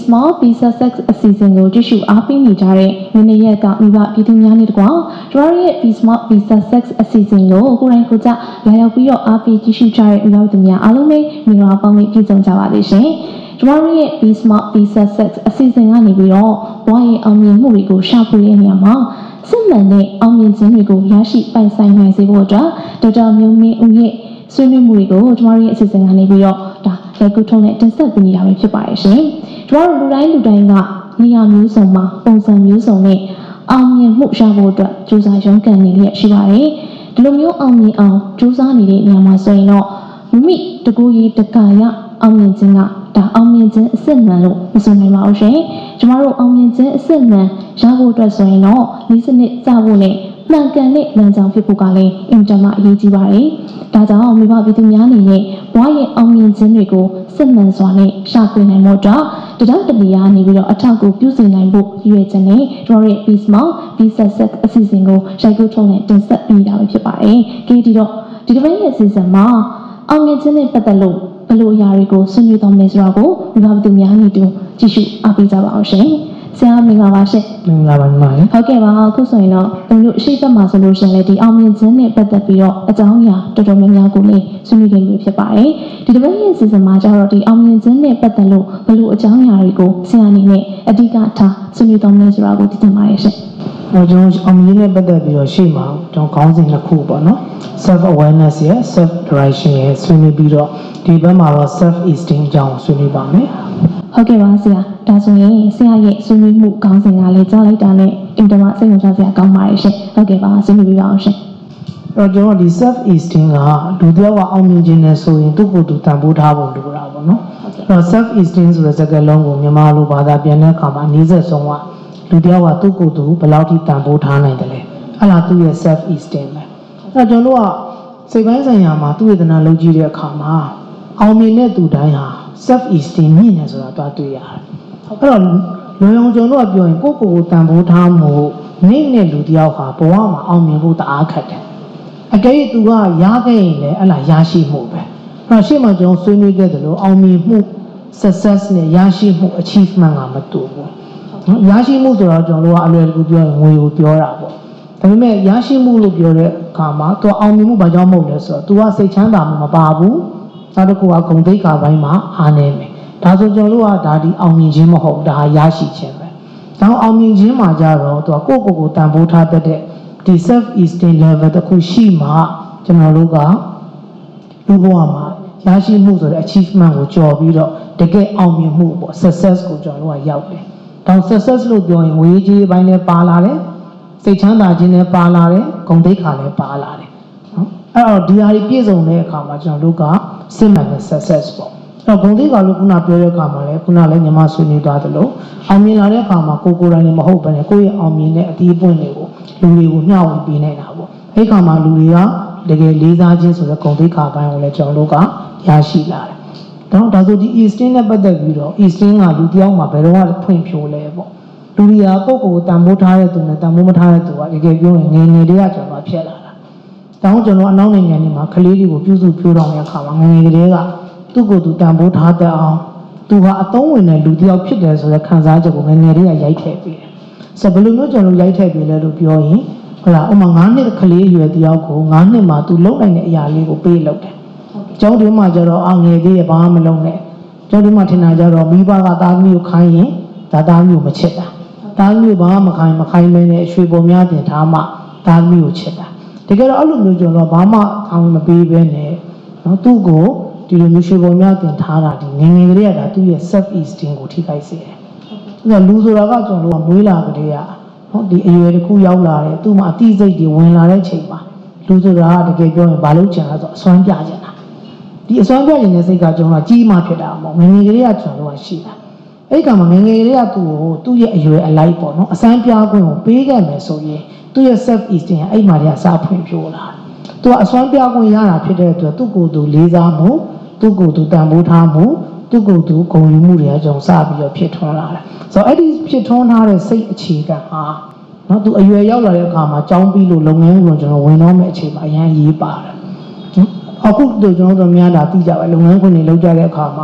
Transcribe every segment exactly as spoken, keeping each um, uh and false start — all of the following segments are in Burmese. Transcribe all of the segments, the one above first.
small piece of sex a season ကိုကြည့်ရှုအားပေးနေကြတဲ့မင်းရဲ့ကမိဘပြည်သူများနဲ့တကွာကျမတို့ရဲ့ be small piece of sex a season ကိုကိုယ်တိုင်ကိုယ်ကျလာရောက်ပြီးတော့အားပေးကြည့်ရှုကြတဲ့မိဘသူများအားလုံးပဲမင်္ဂလာပေါင်းနဲ့ပြည့်စုံကြပါစေရှင်ကျမတို့ရဲ့ be small piece of sex a season ကနေပြီးတော့ဘဝရဲ့အောင်မြင်မှုတွေကိုရှာဖွေတဲ့နေရာမှာစစ်မှန်တဲ့အောင်မြင်ခြင်းတွေကိုရရှိပိုင်ဆိုင်နိုင်စေဖို့အတွက်ဒေါက်တာမျိုးမင်းဦးရဲ့ဆွေးနွေးမှုတွေကိုကျမတို့ရဲ့အစီအစဉ်ကနေပြီးတော့ဒါရိုက်ကူးထုံးနဲ့တင်ဆက်ပေးနေတာပဲဖြစ်ပါတယ်ရှင်။ကျမတို့လူတိုင်းလူတိုင်းကနေရာမျိုးစုံမှာပုံစံမျိုးစုံနဲ့အောင်မြင်မှုရဖို့အတွက်ကြိုးစားရုန်းကန်နေလျက်ရှိပါတယ်။ဒီလိုမျိုးအောင်မြင်အောင်ကြိုးစားနေတဲ့နေရာမှာဆိုရင်တော့မိမိတကူကြီးတကာရအောင်မြင်ခြင်းကဒါအောင်မြင်ခြင်းအစစ်မှန်လို့မဆိုနိုင်ပါဘူးရှင်။ကျမတို့အောင်မြင်ခြင်းအစစ်မှန်ရဖို့အတွက်ဆိုရင်တော့ဒီစနစ်စဖို့နဲ့မှန်ကန်တဲ့လမ်းကြောင်းဖြစ်ဖို့ကလည်းအင်တာမအရေးကြီးပါတယ်။ဒါကြောင့်မိဘပြည်သူများအနေနဲ့ဘဝရဲ့အောင်မြင်ခြင်းတွေကိုစစ်မှန်စွာနဲ့ရှာဖွေနိုင်ဖို့အတွက်တတောက်တလျာနေပြီးတော့အထောက်အကူပြုစုနိုင်ဖို့ရည်ရွယ်ချက်နဲ့ကျွန်တော်ရဲ့ be small be success အစီအစဉ်ကိုရိုက်ကူးထုံးနဲ့တင်ဆက်ပေးတာပဲဖြစ်ပါတယ်။ဒီဒီတော့ဒီတစ်ပတ်ရဲ့အစီအစဉ်မှာအောင်မြင်ခြင်းနဲ့ပတ်သက်လို့ဘယ်လိုအရာတွေကိုဆွေးနွေးသွားမလဲဆိုတာကိုမိဘပြည်သူများအနေနဲ့ကြည့်ရှုအားပေးကြပါအောင်ရှင်။ဆရာမင်္ဂလာပါရှင်။မင်္ဂလာပါညီမလေး။ဟုတ်ကဲ့ပါအခုဆိုရင်တော့ကျွန်တော်အရှိတ်ဘက်မှာဆိုလို့ရှိရင်လည်းဒီအောင်မြင်ခြင်းနဲ့ပတ်သက်ပြီးတော့အကြောင်းအရာတော်တော်များများကိုလည်းဆွေးနွေးခဲ့ပြီးဖြစ်ပါတယ်။ဒီတစ်ပတ်ရဲ့အစီအစဉ်မှာကျတော့ဒီအောင်မြင်ခြင်းနဲ့ပတ်သက်လို့ဘယ်လိုအကြောင်းအရာတွေကိုဆရာအနေနဲ့အဓိကထားဆွေးနွေးသွားမလဲဆိုတာကိုသိချင်ပါတယ်ရှင်။ကျွန်တော်အောင်မြင်နဲ့ပတ်သက်ပြီးတော့ရှေ့မှာကျွန်တော်ခေါင်းစဉ်တစ်ခုပေါ့နော်။ self awareness ရဲ့ self direction ရဲ့ဆွေးနွေးပြီးတော့ဒီဘက်မှာတော့ self esteem အကြောင်းဆွေးနွေးပါမယ်။ဟုတ်ကဲ့ပါဆရာဒါဆိုရင်ဆရာရဲ့ဆွေးနွေးမှုခေါင်းစဉ်ကလည်းကြားလိုက်တာနဲ့အင်တာမစိတ်ဝင်စားစရာကောင်းပါတယ်ရှင်ဟုတ်ကဲ့ပါဆွေးနွေးပြပါအောင်ရှင်အဲ့တော့ကျွန်တော်ဒီ self esteem ကလူတစ်ယောက်ကအောင်မြင်ခြင်းနဲ့ဆိုရင်သူ့ကိုယ်သူတန်ဖိုးထားဖို့လိုတာပေါ့နော်အဲ့တော့ self esteem ဆိုတဲ့စကားလုံးကိုမြန်မာလိုဘာသာပြန်တဲ့အခါမှာအနည်းဆက်ဆုံးကလူတစ်ယောက်ကသူ့ကိုယ်သူဘယ်လောက်ထိတန်ဖိုးထားနိုင်တယ်လဲအဲ့ဒါသူ့ရဲ့ self esteem ပဲအဲ့တော့ကျွန်တော်တို့ကစိတ်ပိုင်းဆိုင်ရာမှာသူ့ဝေဒနာလုပ်ကြည့်တဲ့အခါမှာအောင်မြင်တဲ့သူတိုင်းဟာ self esteem မြင့်နေဆိုတာတွားတွေ့ရတယ်အဲ့တော့လူရောင်ကျွန်တော်တို့ကပြောရင်ကိုယ့်ကိုယ်ကိုတန်ဖိုးထားမှုနေတဲ့လူတယောက်ဟာဘဝမှာအောင်မြင်ဖို့တအားခက်တယ်အကယ်၍သူကရခဲ့ရင်လည်းအဲ့လားရရှိမှုပဲအဲ့တော့ရှေ့မှာကျွန်တော်ဆွေးနွေးခဲ့တယ်လို့အောင်မြင်မှု success နဲ့ရရှိမှု achievement ကမတူဘူးနော်ရရှိမှုဆိုတော့ကျွန်တော်တို့ကအလွယ်တကူပြောရင်ငွေကိုပြောတာပေါ့ဒါပေမဲ့ရရှိမှုလို့ပြောတဲ့အခါမှာသူအောင်မြင်မှုဘာကြောင့်မဟုတ်လဲဆိုတော့သူကစိတ်ချမ်းသာမှုမပါဘူးနောက်တစ်ခုကဂုဏ်သိက္ခာပိုင်းမှာအားနည်းမယ်ဒါဆိုကျွန်တော်တို့ကဒါဒီအောင်မြင်ခြင်းမဟုတ်ဒါရရှိခြင်းပဲဒါအောင်မြင်ခြင်းမှာကြတော့သူကကိုယ့်ကိုယ်ကိုတန်ဖိုးထားတတ်တဲ့ဒီ self esteem level တစ်ခုရှိမှကျွန်တော်တို့ကလူဘဝမှာရရှိမှုဆိုတဲ့ achievement ကိုကျော်ပြီးတော့တကယ်အောင်မြင်မှုပေါ့ success ကိုကျွန်တော်တို့ကရောက်တယ်ဒါ success လို့ပြောရင်ဝေးကြီးပိုင်းနဲ့ပါလာတယ်စိတ်ချမ်းသာခြင်းနဲ့ပါလာတယ်ဂုဏ်သိက္ခာလည်းပါလာတယ်နော်အဲ့တော့ဒီဟာတွေပြည့်စုံတဲ့အခါမှာကျွန်တော်တို့ကစစ်မှန်တဲ့ success ပေါ့အဲ့တော့ဂုဏ်သိက္ခာလို့ခုနပြောတဲ့အခါမှာလည်းခုနလည်းညီမဆွေးနွေးသွားသလိုအောင်မြင်လာတဲ့အခါမှာကိုကိုယ်တိုင်လည်းမဟုတ်ဘဲနဲ့ကိုယ့်ရဲ့အောင်မြင်တဲ့အတီးပွင့်တွေကိုလူတွေကိုမျှဝေပေးနေတာပေါ့အဲ့ခါမှာလူတွေကတကယ်လေးစားခြင်းဆိုတဲ့ဂုဏ်သိက္ခာပိုင်းကိုလည်းကျွန်တော်တို့ကရရှိလာတယ်တော့ဒါဆိုဒီ esteem နဲ့ပတ်သက်ပြီးတော့ esteem ကလူတယောက်မှာဘယ်တော့မှဖွင့်ဖြိုးလဲပေါ့လူတွေကကိုယ့်ကိုယ်ကိုတန်ဖိုးထားတဲ့သူနဲ့တန်ဖိုးမထားတဲ့သူကတကယ်ပြောရင်ငယ်ငယ်တည်းကကျွန်တော်ဖြစ်လာတာတောင်းကျွန်တော်အနောက်နိုင်ငံတွေမှာကလေးတွေကိုပြုစုပြောတော်တဲ့အခါမှာငယ်ငယ်ကလေးကသူ့ကိုယ်သူတန်ဖိုးထားတဲ့အောင်သူဟာအသုံးဝင်တဲ့လူတယောက်ဖြစ်တယ်ဆိုတဲ့ခံစားချက်ကိုငယ်ငယ်လေးကရိုက်ထည့်ပေးတယ်ဆိုတော့ဘယ်လိုမျိုးကျွန်တော်ရိုက်ထည့်ပေးလဲလို့ပြောရင်ဟုတ်လားဥမာ၅နှစ်ကလေးရွယ်တယောက်ကို၅နှစ်မှာသူလုံနိုင်တဲ့အရာလေးကိုပေးလုပ်တယ်ကျောင်းတွင်းမှာကျတော့အငယ်လေးရဘာမှမလုပ်နဲ့ကျောင်းတွင်းမှာထင်တာကျတော့မိဘကသားသမီးကိုခိုင်းရင်ဒါသားသမီးကိုမချစ်တာသားသမီးကိုဘာမှမခိုင်းမခိုင်းမဲနဲ့ရွှေပေါ်များတင်ထားမှသားသမီးကိုချစ်တာတကယ်တော့အဲ့လိုမျိုးကျွန်တော်ဘာမှအောင်းမပေးဘဲနဲ့နော်သူ့ကိုဒီလိုမျိုးရွှေပေါ်များတင်ထားတာဒီငယ်ငယ်ကလေးကဒါသူ့ရဲ့ self esteem ကိုထိခိုက်စေတယ်။အဲ့တော့လူဆိုတာကကျွန်တော်တို့ကမွေးလာကလေးကနော်ဒီအရွယ်တစ်ခုရောက်လာတယ်သူ့မှာအတိစိတ်တွေဝင်လာတဲ့ချိန်မှာလူဆိုတာကတကယ်ပြောရင်ဘာလို့ချင်လဲဆိုအစွမ်းပြချင်တာဒီအစွမ်းပြချင်တဲ့စိတ်ကကျွန်တော်ကကြီးမှဖြစ်တာမဟုတ်ငယ်ငယ်ကလေးကကျွန်တော်တို့ကရှိတာအဲ့ကမှာငယ်ငယ်ကလေးကသူ့ကိုသူ့ရဲ့အရွယ်အလိုက်ပေါ့နော်အစွမ်းပြခွင့်ကိုပေးခဲ့မယ်ဆိုရင်သူ့ရဲ့ self esteem ကအဲ့မှာတည်းကစားဖွင့်ပြိုးလာသူကအစွမ်းပြခွင့်ရတာဖြစ်တဲ့အတွက်သူ့ကိုယ်သူလေးစားမှုသူ့ကိုယ်သူတန်ဖိုးထားမှုသူ့ကိုယ်သူဂုဏ်ယူမှုတွေကကျွန်တော်စပြီးတော့ဖြစ်ထွန်းလာတယ်ဆိုတော့အဲ့ဒီဖြစ်ထွန်းထားတဲ့စိတ်အခြေခံဟာနော်သူအရွယ်ရောက်လာတဲ့အခါမှာကြောင်းပြီးလို့လုပ်ငန်းကိုကျွန်တော်ဝင်တော့မယ့်အချိန်မှာအရန်ရေးပါတယ်အခုတို့ကျွန်တော်တို့များတာသိကြပဲလုပ်ငန်းခွင်တွေလုပ်ကြတဲ့အခါမှာ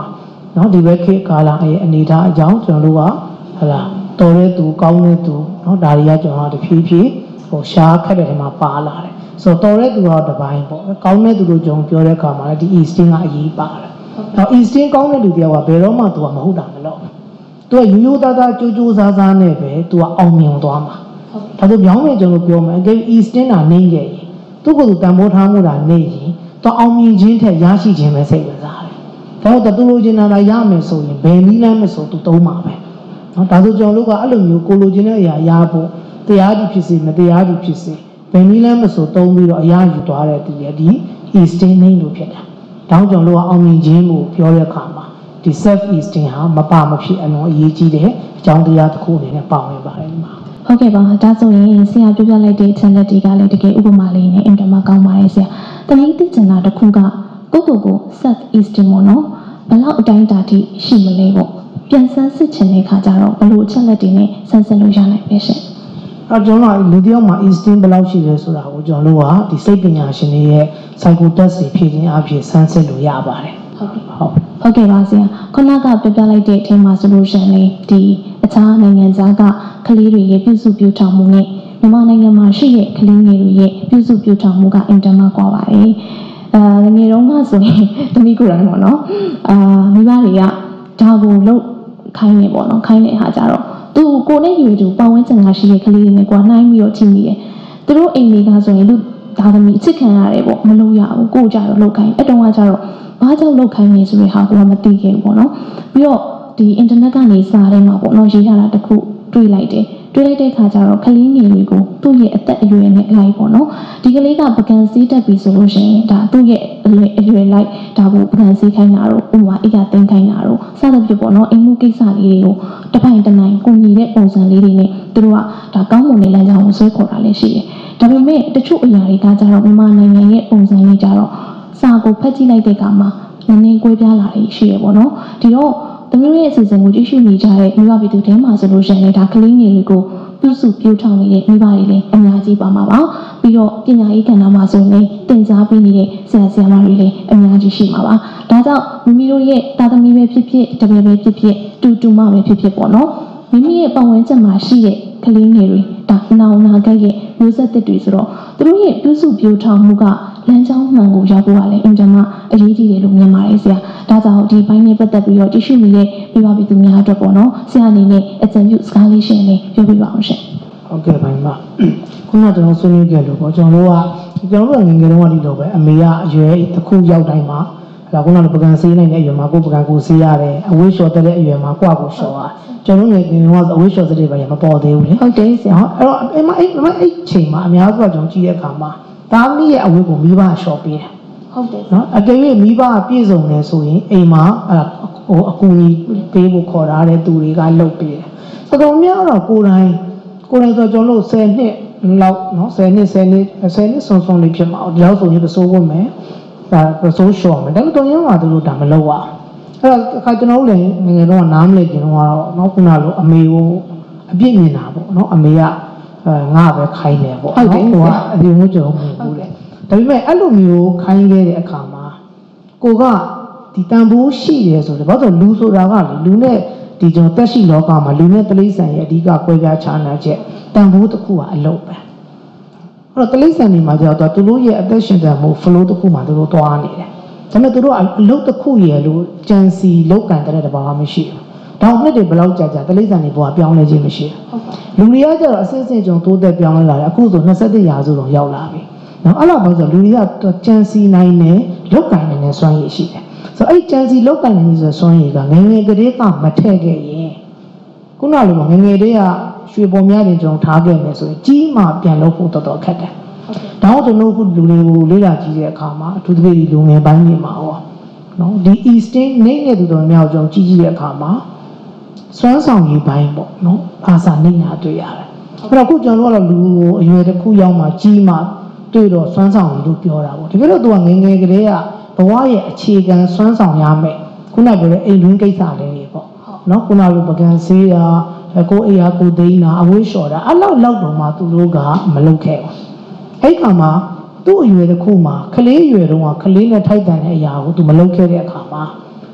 နော်ဒီဘက်ခေတ်ကာလရဲ့အနေထားအကြောင်းကျွန်တော်တို့ကဟလာတော်တဲ့သူကောင်းတဲ့သူနော်ဒါတွေကကျွန်တော်တို့တဖြည်းဖြည်းဟိုရှားခက်တဲ့ထဲမှာပါလာတယ်ဆိုတော့တော်တဲ့သူကတော့တစ်ပိုင်းပေါ့ကောင်းတဲ့သူတို့ကျွန်တော်ပြောတဲ့အခါမှာဒီ Esteem ကအရေးပါတယ်နော် Esteem ကောင်းတဲ့လူတယောက်ကဘယ်တော့မှသူကမဟုတ်တာမလို့သူကရိုးရိုးသားသားကြိုးကြိုးစားစားနဲ့ပဲသူကအောင်မြင်သွားမှာဒါဆိုပြောင်းနေကျွန်တော်ပြောမယ်အကယ် Esteem တာနေရဲ့သူ့ကိုယ်သူတန်ဖိုးထားမှုတာနေရင်သူအောင်မြင်ခြင်းထက်ရရှိခြင်းပဲစိတ်ဝင်စားတယ်ဒါတော့သူလိုချင်တာရမယ်ဆိုရင်ဘယ်နည်းလမ်းမဆိုသူသုံးမှာပဲနော်ဒါဆိုကျွန်တော်တို့ကအဲ့လိုမျိုးကိုလိုချင်တဲ့အရာရဖို့တရားဒီဖြစ်စေမတရားဒီဖြစ်စေဘယ်နည်းလမ်းမဆိုသုံးပြီးတော့အရာယူသွားတဲ့ဒီဒီ Esteem နေလို့ဖြစ်တာဒါကြောင့်ကျွန်တော်တို့ကအောင်မြင်ခြင်းကိုပြောတဲ့အခါမှာဒီ self esteem ဟာမပါမဖြစ်အလွန်အရေးကြီးတဲ့အကြောင်းတရားတစ်ခုအနေနဲ့ပါဝင်ပါတယ်ဒီမှာဟုတ်ကဲ့ပါဒါဆိုရင်ဆရာပြောပြလိုက်တဲ့အချက်လက်တွေကလည်းတကယ်ဥပမာလေးနဲ့အင်တာမကောင်းပါတယ်ဆရာတနည်းသိချင်တာတစ်ခုကကိုယ့်ကိုယ်ကို self esteem ပေါ့နော်ဘယ်လောက်အတိုင်းအတာထိရှိမလဲပေါ့ပြန်ဆန်းစစ်ချင်တဲ့ခါကျတော့ဘယ်လိုအချက်လက်တွေနဲ့ဆန်းစစ်လို့ရနိုင်ပဲရှင်အဲကျွန်တော်ကလူတယောက်မှာ esteem ဘယ်လောက်ရှိလဲဆိုတာကိုကျွန်တော်တို့ကဒီစိတ်ပညာရှင်တွေရဲ့ psycho test တွေဖြည့်ခြင်းအပြင်ဆန်းစစ်လို့ရပါတယ်ဟုတ်ကဲ့ဟုတ်ဟုတ်ကဲ့ပါဆရာခုနကပြပြလိုက်တဲ့အချိန်မှာဆိုလို့ရှိရင်လေဒီအခြားနိုင်ငံသားကကလေးတွေရဲ့ပြုစုပြောင်းထောင်မှုနဲ့မြန်မာနိုင်ငံမှာရှိတဲ့ကလေးငယ်တွေရဲ့ပြုစုပြောင်းထောင်မှုကအင်တာမကွာပါတယ်အာငယ်တုန်းကဆိုရင်တမိကိုယ်တိုင်ပေါ့နော်အာမိဘတွေကဒါကိုလုံးခိုင်းနေပေါ့နော်ခိုင်းတဲ့အခါကျတော့သူကိုနဲ့ယူတူပတ်ဝန်းကျင်ကရှိတဲ့ကလေးတွေနဲ့ကွာနှိုင်းပြီးတော့ကြည့်နေတယ်သူတို့အိမ်တွေကဆိုရင်လူဒါသမီးအစ်စ်ခံရတယ်ပေါ့မလုပ်ရဘူးကိုကြတော့လောက်ခိုင်းအတုံးကကြတော့ဘာကြောင့်လောက်ခိုင်းနေဆိုတဲ့ဟာကိုမသိခဲ့ဘူးပေါ့နော်ပြီးတော့ဒီ internet ကနေစာထဲမှာပေါ့နော်ရေးထားတာတခုတွေ့လိုက်တယ်တွေ့လိုက်တဲ့အခါကျတော့ကလေးငယ်တွေကိုသူ့ရဲ့အသက်အရွယ်နဲ့အလိုက်ပေါ့နော်ဒီကလေးကပကံစီးတက်ပြီဆိုလို့ရှိရင်ဒါသူ့ရဲ့အရွယ်အရွယ်လိုက်ဒါကိုပကံစီးခိုင်းတာတော့ဥပမာအိတ်ကသိမ်းခိုင်းတာတော့စသဖြင့်ပေါ့နော်အိမ်မှုကိစ္စလေးတွေကိုတစ်ပိုင်တစ်နိုင်ကိုညီတဲ့ပုံစံလေးတွေနဲ့သူတို့ကဒါကောင်းမွန်တဲ့လမ်းကြောင်းကိုဆွဲခေါ်တာလည်းရှိတယ်ဒါပေမဲ့တချို့အရာတွေကကြတော့မြန်မာနိုင်ငံရဲ့ပုံစံလေးကြတော့စာကိုဖတ်ကြည့်လိုက်တဲ့အခါမှာနည်းနည်းကွဲပြားလာတယ်ရှိရပေါ့နော်ဒီတော့တမျိုးရဲ့အစီအစဉ်ကိုကြည့်ရှုနေကြတဲ့မိဘပြည်သူတွေမှာဆိုလို့ရှိရင်လည်းဒါကလေးငယ်တွေကိုပြုစုပြောင်းထောင်နေတဲ့မိဘတွေလည်းအများကြီးပါမှာပါပြီးတော့ပညာရေးကဏ္ဍမှာဆိုရင်တင်စားပေးနေတဲ့ဆရာဆရာမတွေလည်းအများကြီးရှိမှာပါဒါကြောင့်မိမိတို့ရဲ့တာသမီပဲဖြစ်ဖြစ်တပည့်ပဲဖြစ်ဖြစ်တူတူမပဲဖြစ်ဖြစ်ပေါ့နော်မိမိရဲ့ပတ်ဝန်းကျင်မှာရှိတဲ့ကလေးငယ်တွေဒါနောင်နာကရဲ့မျိုးဆက်သစ်တွေဆိုတော့သူတို့ရဲ့ပြုစုပြောင်းထောင်မှုကလမ်းကြောင်းမှန်ကိုရောက်ဖို့ကလည်းအင်တာမအရေးကြီးတယ်လို့မြင်ပါတယ်ဆရာဒါကြောင့်ဒီဘိုင်းနဲ့ပတ်သက်ပြီးတော့တရှိနေတဲ့ပြပါပြည်သူများအတွက်ပေါ့နော်ဆရာအနေနဲ့အကြံပြုစကားလေးရှင်းလေးပြောပြပါအောင်ရှင်ဟုတ်ကဲ့ပါပါခုနကကျွန်တော်ဆွေးနွေးကြလို့ပေါ့ကျွန်တော်တို့ကကျွန်တော်တို့ငယ်ငယ်တုန်းကဒီလိုပဲအမေကအရွယ်တစ်ခုရောက်တိုင်းမှာဒါခုနကပကံစေးနိုင်တဲ့အရွယ်မှာကိုပကံကိုစေးရတယ်အဝေးလျှော်တဲ့အရွယ်မှာကိုယ့်ကိုလျှော်ရကျွန်တော်ငယ်ငယ်တုန်းကအဝေးလျှော်တဲ့တွေပဲမပေါ်သေးဘူးလေဟုတ်တယ်ဆရာအဲ့တော့အဲ့မအဲ့အဲ့ချိန်မှာအများစုကကျွန်တော်ကြည့်တဲ့အခါမှာသားမီးရဲ့အဝတ်ကိုမိဘလျှော်ပေးတယ်ဟုတ်တယ်နော်အကယ်၍မိဘပြည့်စုံတယ်ဆိုရင်အိမ်မှာဟိုအကူကြီးပေးဖို့ခေါ်ထားတဲ့သူတွေကလုပ်ပေးတယ်အကောင်များတော့ကိုယ်တိုင်ကိုယ်တိုင်ဆိုကျွန်တော်တို့ဆယ်နှစ်လောက်နော်ဆယ်နှစ်ဆယ်နှစ်ဆယ်နှစ်ဆုံးဆုံးလေးဖြစ်မှာဒီလောက်ဆိုရင်ပစိုးဖို့မယ်ဒါပစိုးလျှော်မယ်ဒါပေမဲ့တုံရင်ကသူတို့ဒါမလုပ်ရအဲ့တော့အခါကျွန်တော်တို့လည်းငယ်ငယ်တော့နားမလဲကျွန်တော်ကတော့နော်ခုနလိုအမေကိုအပြစ်မြင်တာပေါ့နော်အမေကအဲငါပဲခိုင်းတယ်ပေါ့နော်ဟိုကအဒီမျိုးကျွန်တော်မဟုတ်ဘူးလေဒါပေမဲ့အဲ့လိုမျိုးခိုင်းခဲ့တဲ့အခါမှာကိုကဒီတန်ဖိုးရှိတယ်ဆိုတော့ဘာလို့လူဆိုတာကလေလူနဲ့ဒီကျွန်တော်တက်ရှိလောကမှာလူနဲ့တိရစ္ဆာန်ရဲ့အဓိကကွဲပြားခြားနာချက်တန်ဖိုးတစ်ခုကအလုပ်ပဲအဲ့တော့တိရစ္ဆာန်တွေမှာကြောက်တော့သူတို့ရဲ့အသက်ရှင်တန်မှု flow တစ်ခုမှာသူတို့တွားနေတယ်ဒါပေမဲ့သူတို့အလုပ်တစ်ခုရဲ့လို့ကြံစီလောက်ကန်တဲ့တဘာမှမရှိဘူးတောင်နှစ်တွေဘယ်လောက်ကြာကြာတိရစ္ဆာန်တွေဘဝပြောင်းလဲခြင်းမရှိဘူးလူတွေကကျတော့အစစ်အစစ်ကြုံတိုးတက်ပြောင်းလဲလာတယ်အခုဆိုနှစ်ဆက်တရာစုတော့ရောက်လာပြီနော်အဲ့လိုပေါ့ဆိုလူတွေကကြံစီနိုင်တယ်လောက်ကန်နိုင်တဲ့စွမ်းရည်ရှိတယ်ဆိုတော့အဲ့ကြံစီလောက်ကန်နိုင်တဲ့စွမ်းရည်ကငယ်ငယ်ကလေးကမထည့်ခဲ့ရင်ခုနလိုငယ်ငယ်လေးကရွှေပေါ်များတင်ကျွန်တော်ထားခဲ့မယ်ဆိုရင်ကြီးမှပြန်လုပ်ဖို့တော်တော်ခက်တယ်။ဒါကြောင့်ကျွန်တော်ခုလူတွေကိုလေ့လာကြည့်တဲ့အခါမှာအထူးသဖြင့်ဒီလူငယ်ပိုင်းတွေမှာရောနော်ဒီ Esteem နေတဲ့သူတော်များကျွန်တော်ကြည့်ကြည့်တဲ့အခါမှာစွမ်းဆောင်ရည်ပိုင်းပေါ့နော်အာစာနေတာတွေ့ရတယ်။အဲ့တော့ခုကျွန်တော်တို့ကတော့လူကိုအရွယ်တစ်ခုရောက်မှကြီးမှတွေ့တော့စွမ်းဆောင်ရည်လို့ပြောတာပေါ့။တကယ်လို့သူကငယ်ငယ်ကလေးကဘဝရဲ့အခြေခံစွမ်းဆောင်ရမယ်။ခုနပြောတဲ့အိမ်တွင်းကိစ္စလေးတွေပေါ့။နော်ခုနလိုပကံစေးတာကိုအေးအားကိုသိန်းတာအဝေးလျှော်တာအဲ့လောက်လောက်တော့မှသူတို့ကမလုပ်ခဲ့ဘူးအဲ့ခါမှာသူ့အရွယ်တစ်ခုမှာကလေးအရွယ်တုန်းကကလေးနဲ့ထိုက်တန်တဲ့အရာကိုသူမလုပ်ခဲ့တဲ့အခါမှာ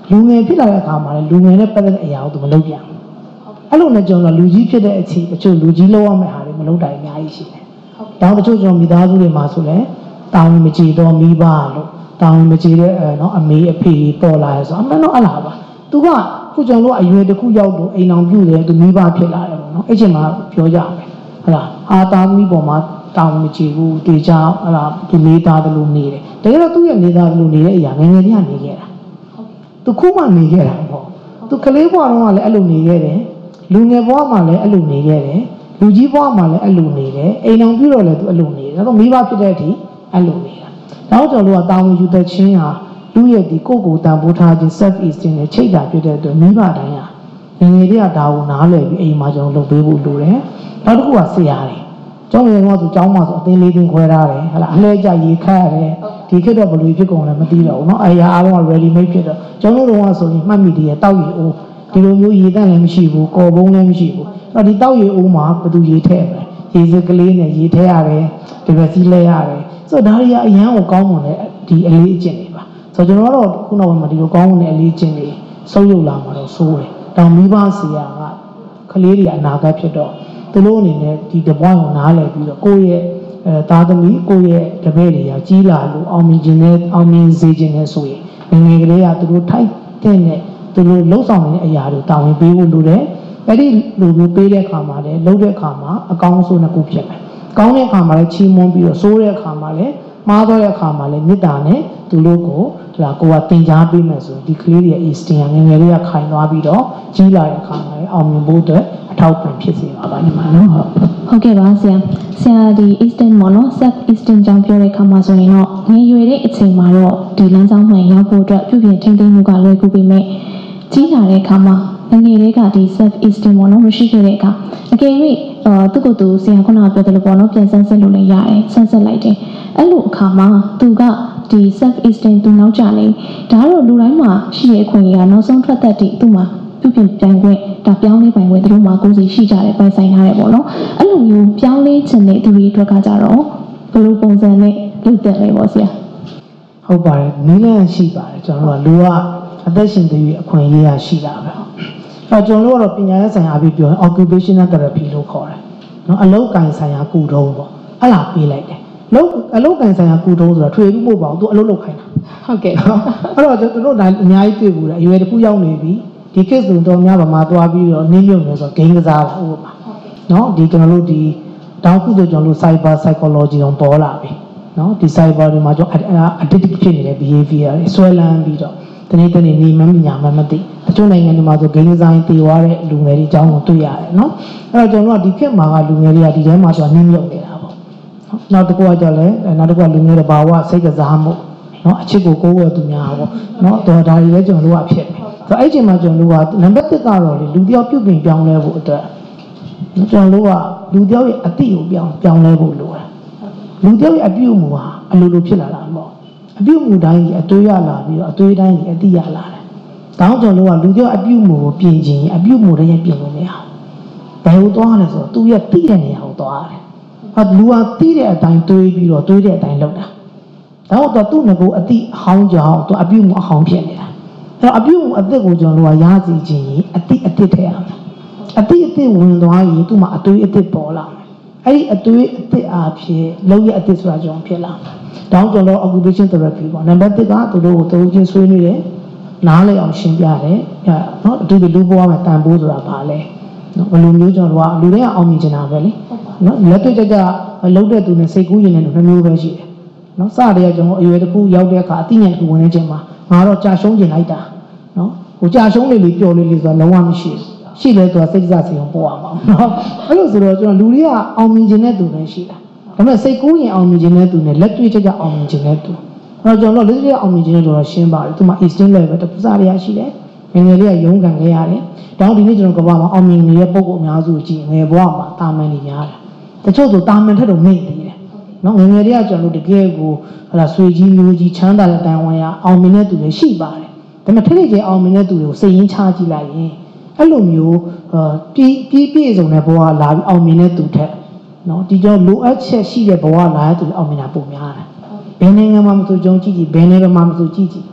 လူငယ်ဖြစ်လာတဲ့အခါမှာလည်းလူငယ်နဲ့ပတ်သက်တဲ့အရာကိုသူမလုပ်ပြန်ဘူးအဲ့လိုနဲ့ကျွန်တော်လူကြီးဖြစ်တဲ့အချိန်တချို့လူကြီးလောက်ရမယ့်ဟာတွေမလုပ်တာအများကြီးရှိတယ်တောင်းတချို့ကျွန်တော်မိသားစုတွေမှာဆိုလဲတောင်းမကြည့်တော့မိဘလို့တောင်းမကြည့်တဲ့အဲနော်အမေအဖေပေါ်လာရဲဆိုအမှန်တော့အလားပါသူကခုကျွန်တော်တို့အရွယ်တစ်ခုရောက်လို့အိမ်အောင်ပြုတယ်သူမိဘဖြစ်လာတယ်ပေါ့နော်အဲ့ချိန်မှာပြောကြမယ်ဟုတ်လားအာသားသမီးပေါ်မှာတောင်းမကြည့်ဘူးတေချာဟုတ်လားသူလေးသားတလို့နေတယ်တကယ်တော့သူ့ရဲ့လေးသားတလို့နေတဲ့အရာငယ်ငယ်လေးကနေခဲ့တာသူခုမှနေခဲ့တာမဟုတ်သူကလေးဘဝတုန်းကလည်းအဲ့လိုနေခဲ့တယ်လူငယ်ဘဝမှာလည်းအဲ့လိုနေခဲ့တယ်လူကြီးဘဝမှာလည်းအဲ့လိုနေတယ်အိမ်အောင်ပြုတော့လည်းသူအဲ့လိုနေတယ်ဒါတော့မိဘဖြစ်တဲ့အထိအဲ့လိုနေတာနောက်ကျွန်တော်တို့ကတာဝန်ယူတဲ့ချင်းဟာလူရဲ့ဒီကိုယ့်ကိုယ်တန်ဖိုးထားခြင်း self esteem နဲ့ချိတ်တာဖြစ်တဲ့အတွက်မိဘတိုင်းဟာငယ်ငယ်လေးကဒါကိုနားလည်ပြီးအိမ်မှာကျွန်တော်လုပ်ပေးဖို့လိုတယ်နောက်တစ်ခုကဆရာတွေကျောင်းငယ်ကဆိုကျောင်းမှာဆိုအသင်းလေးတင်းခွဲထားတယ်ဟလာအလဲကြရေခတ်ရတယ်ဒီခေတ်တော့ဘယ်လိုဖြစ်ကုန်လဲမသိတော့ဘူးเนาะအဲအားလုံးက ready made ဖြစ်တော့ကျောင်းတို့ကဆိုရင်မှတ်မိတည်းရဲ့တောက်ရီအိုးဒီလိုမျိုးရေတန့်လည်းမရှိဘူးကော်ပုံးလည်းမရှိဘူးအဲ့တော့ဒီတောက်ရီအိုးမှာဘယ်သူရေထည့်မလဲရေစကလေးနဲ့ရေထည့်ရတယ်ဒီပဲစီးလဲရတယ်ဆိုတော့ဒါတွေကအရန်ကိုကောင်းမွန်တဲ့ဒီအလေးအကျင့်တွေပါဆိုတော့ကျွန်တော်တို့ခုနောက်မှာဒီလိုကောင်းမွန်တဲ့အလေးအကျင့်တွေစုပ်ယုပ်လာမှာတော့စိုးတယ်တောင်မိဘဆရာကကလေးတွေအနာဂတ်ဖြစ်တော့သူတို့အနေနဲ့ဒီတပွားကိုနားလည်ပြီးတော့ကိုယ့်ရဲ့အဲသားသမီးကိုယ့်ရဲ့တပည့်တွေကကြီးလာလို့အောင်မြင်ခြင်းနဲ့အောင်မြင်စေခြင်းနဲ့ဆိုရင်ငယ်ငယ်ကလေးကသူတို့ထိုက်တဲ့နဲ့သူတို့လှုပ်ဆောင်နေတဲ့အရာတွေတာဝန်ပေးဖို့လိုတယ်အဲ့ဒီလူမျိုးပေးတဲ့အခါမှာလည်းလှုပ်တဲ့အခါမှာအကောင်းဆုံးတစ်ခုဖြစ်မယ်ကောင်းတဲ့အခါမှာလည်းချီးမွမ်းပြီးတော့စိုးတဲ့အခါမှာလည်းမှားသွားတဲ့အခါမှာလည်းမေတ္တာနဲ့သူတို့ကိုဟလာကိုကတင် जा ပေးမယ်ဆိုရင်ဒီကလေးတွေရဲ့ esteem ငယ်ငယ်လေးကခိုင်သွားပြီးတော့ကြီးလာတဲ့အခါမှာလည်းအောင်မြင်ဖို့အတွက်အထောက်ပံ့ဖြစ်စေပါပါညီမနော်ဟုတ်ဟုတ်ကဲ့ပါဆရာဆရာဒီ esteem ပေါ့နော် self esteem ကြောင့်ပြောတဲ့အခါမှာဆိုရင်တော့ငယ်ရွယ်တဲ့အချိန်မှာတော့ဒီလမ်းကြောင်းမှန်ရောက်ဖို့အတွက်ပြုပြင်ထိန်းသိမ်းမှုကလွယ်ကူပေမဲ့ကြီးလာတဲ့အခါမှာငငယ်လေးကဒီ self esteem ပေါ့နော်မရှိခဲ့တဲ့အခါအကယ်၍အာသူ့ကိုယ်သူဆရာခုနကပြောတယ်လို့ပေါ့နော်ပြန်ဆန်းစစ်လို့လည်းရတယ်ဆန်းစစ်လိုက်တယ်အဲ့လိုအခါမှာသူကဒီ self esteem သူနောက်ကျနေဒါကတော့လူတိုင်းမှာရှိတဲ့အခွင့်အရေးကနောက်ဆုံးထွက်သက်တည်သူ့မှာပြုပြင်ပြန်ခွင့်ဒါပြောင်းလဲပိုင်ခွင့်တို့မှာကိုယ်စီရှိကြတယ်ပိုင်ဆိုင်ထားတယ်ပေါ့နော်အဲ့လိုမျိုးပြောင်းလဲခြင်းတဲ့သူတွေအတွက်ကကြတော့ဘယ်လိုပုံစံနဲ့လုပ်တယ်လဲပေါ့ဆရာဟုတ်ပါတယ်နည်းလမ်းရှိပါတယ်ကျွန်တော်တို့ကလူကအသက်ရှင်သေးအခွင့်အရေးရရှိတာပဲအဲကျွန်တော်တို့ကတော့ပညာရေးဆိုင်ရာပြီးပြောရင် occupational therapy လို့ခေါ်တယ်နော်အလုပ်ကိုင်ဆိုင်ရာကုထုံးပေါ့အဲ့လာပေးလိုက်တယ်လုပ်အလုပ်ကိုင်ဆိုင်ရာကုထုံးဆိုတာထွေထူးဖို့ပေါ့သူအလုပ်လုပ်ခိုင်းတာဟုတ်ကဲ့အဲ့တော့ကျွန်တော်တို့ဒါအများကြီးတွေ့ဘူးလေအရွယ်တစ်ခုရောက်နေပြီဒီကိစ္စတော့များပါမှာသွားပြီးတော့နင်းမြုပ်နေဆိုဂိမ်းကစားတာဥပမာနော်ဒီကျွန်တော်တို့ဒီတောင်းခုဆိုကျွန်တော်တို့ cyber psychology တော့ပေါ်လာပြီနော်ဒီ cyber တွေမှာကျွန်တော် addictive ဖြစ်နေတဲ့ behavior တွေဆွဲလန်းပြီးတော့တနေ့တနေ့နေမမြညာမမသိတချို့နိုင်ငံတွေမှာဆိုဂိမ်းကစားရင်တည်သွားတဲ့လူငယ်တွေအကြောင်းကိုတွေ့ရတယ်နော်အဲ့တော့ကျွန်တော်တို့ကဒီခေတ်မှာကလူငယ်တွေကဒီထဲမှာဆိုတာနင်းမြုပ်နေတာပေါ့နောက်တစ်ခုကကြောင့်လည်းနောက်တစ်ခုကလူငယ်တွေဘာဝစိတ်ကစားမှုနော်အချစ်ကိုကိုးဝယ်သူများပေါ့နော်တော်ဒါတွေလည်းကျွန်တော်တို့ကဖြစ်တယ်ဆိုတော့အဲ့ဒီမှာကျွန်တော်တို့ကနံပါတ်တစ်ကတော့လေလူတယောက်ပြုပြင်ပြောင်းလဲဖို့အတွက်ကျွန်တော်တို့ကလူတယောက်ရဲ့အတိကိုပြောင်းပြောင်းလဲဖို့လိုတယ်လူတယောက်ရဲ့အပြုအမူဟာအလိုလိုဖြစ်လာတာမဟုတ်အပြုအမူတိုင်းကြီးအတွေးရလာပြီးတော့အတွေးတိုင်းကြီးအတိရလာတယ်။တောင်းကျွန်တော်တို့ကလူတယောက်အပြုအမူကိုပြင်ခြင်းအပြုအမူတွေပြင်လို့မရဘူး။ဘယ်လိုသွားလဲဆိုတော့သူရဲ့တိတဲ့နေရာကိုသွားရတယ်။ဟာလူဟာတိတဲ့အတိုင်းတွေးပြီးတော့တွေးတဲ့အတိုင်းလုပ်တာ။ဒါတော့သူ့ငကိုအတိအဟောင်းကြောင်သူအပြုအမူအဟောင်းဖြစ်နေတာ။အဲ့တော့အပြုအမူအသစ်ကိုကျွန်တော်တို့ကရစီခြင်းအတိအသစ်ထည့်ရမယ်။အတိအသစ်ဝင်သွားရင်သူ့မှာအတွေးအသစ်ပေါ်လာမယ်။အဲ့ဒီအတွေးအသစ်အားဖြင့်လုပ်ရအသစ်ဆိုတာကြောင့်ဖြစ်လာမယ်။တောင်းကျွန်တော် occupation therapy ပေါ့နံပါတ်တစ်ကသူတို့ကိုသူချင်းဆွေးနွေးတယ်နားလည်အောင်ရှင်းပြတယ်နော်အတူတူလူဘဝမှာတန်ဖိုးဆိုတာဘာလဲနော်ဘယ်လိုမျိုးကျွန်တော်တို့ကလူတွေကအောင်မြင်နေတာပဲလေနော်လက်တွေ့ကြကြလှုပ်တဲ့သူနဲ့စိတ်ကူးရင်လည်းနှမျိုးပဲရှိတယ်နော်စတဲ့ကျွန်တော်အရွယ်တစ်ခုရောက်တဲ့အခါအသိဉာဏ်တစ်ခုဝင်နေချိန်မှာငါတော့ကြာရှုံးကျင်လိုက်တာနော်ဟိုကြာရှုံးလေးလေးပျော်လေးလေးဆိုတာလုံးဝမရှိဘူးရှိတယ်သူကစိတ်ကြစီအောင်ပို့ရမှာနော်အဲ့လိုဆိုတော့ကျွန်တော်လူတွေကအောင်မြင်ခြင်းတဲ့သူပဲရှိတာဒါပေမဲ့စိတ်ကူးရင်အောင်မြင်ခြင်းတဲ့သူနဲ့လက်တွေ့ကြကြအောင်မြင်ခြင်းတဲ့သူအဲ့တော့ကျွန်တော်လက်တွေ့အောင်မြင်ခြင်းတဲ့သူတော့ရှင်းပါတယ်သူမှာ esteem level တစ်ခုစားရရှိတယ်ငယ်ငယ်လေးကရုန်းကန်ခဲ့ရတယ်တောင်းဒီနေ့ကျွန်တော်ကဘာမှာအောင်မြင်နေတဲ့ပုံကအများစုကြည့်ငယ်ဘဝမှာတာမန်နေများတယ်တချို့ဆိုတာမန်ထက်တော့မိတ်သေးတယ်နော်ငယ်ငယ်လေးကကျွန်တော်တို့တကယ်ကိုဟလာဆွေကြီးမျိုးကြီးချမ်းသာတဲ့တိုင်ဝမ်ရအောင်မြင်တဲ့သူတွေရှိပါတယ်ဒါပေမဲ့ထိထိကျအောင်မြင်တဲ့သူတွေကိုစိတ်ရင်းချကြည့်လိုက်ရင်အဲ့လိုမျိုးပြည်ပြည်ပြည့်စုံတဲ့ဘဝလာပြီးအောင်မြင်တဲ့သူထက်နော်ဒီကြောင့်လိုအပ်ချက်ရှိတဲ့ဘဝလာတဲ့သူအောင်မြင်တာပုံများတယ်ဘယ်နိုင်ငံမှာမဆိုကြုံကြည့်ကြည့်ဘယ်နိုင်ငံမှာမဆိုကြည့်ကြည့်